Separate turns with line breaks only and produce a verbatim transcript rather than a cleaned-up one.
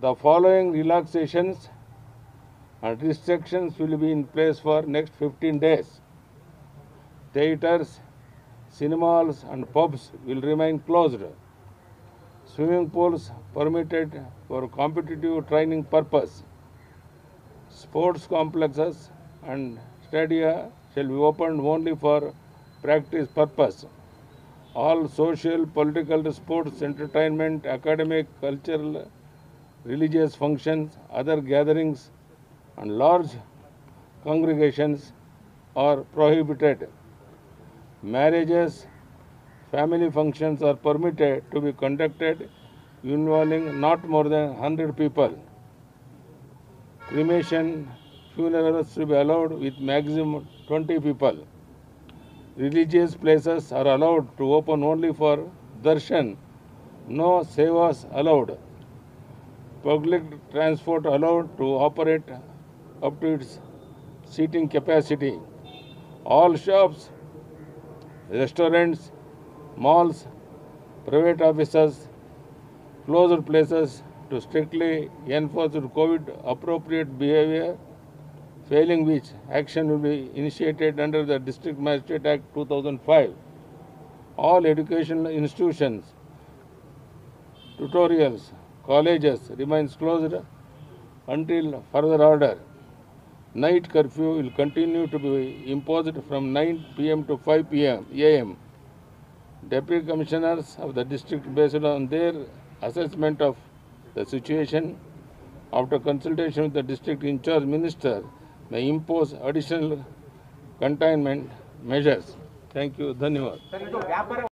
The following relaxations and restrictions will be in place for next fifteen days. Theatres, cinemas and pubs will remain closed. Swimming pools permitted for competitive training purpose. Sports complexes and stadia shall be opened only for practice purpose. All social, political, sports, entertainment, academic, cultural, religious functions, other gatherings and large congregations are prohibited. Marriages, family functions are permitted to be conducted involving not more than one hundred people. Cremation, funerals to be allowed with maximum twenty people. Religious places are allowed to open only for darshan, no sevas allowed. Public transport allowed to operate up to its seating capacity. All shops, restaurants, malls, private offices, closed places to strictly enforce COVID appropriate behavior, failing which action will be initiated under the District Magistrate Act two thousand five. All educational institutions, tutorials, colleges remains closed until further order. Night curfew will continue to be imposed from nine p m to five p m a m Deputy Commissioners of the district, based on their assessment of the situation, after consultation with the district in charge minister, may impose additional containment measures. Thank you. Dhanyavad.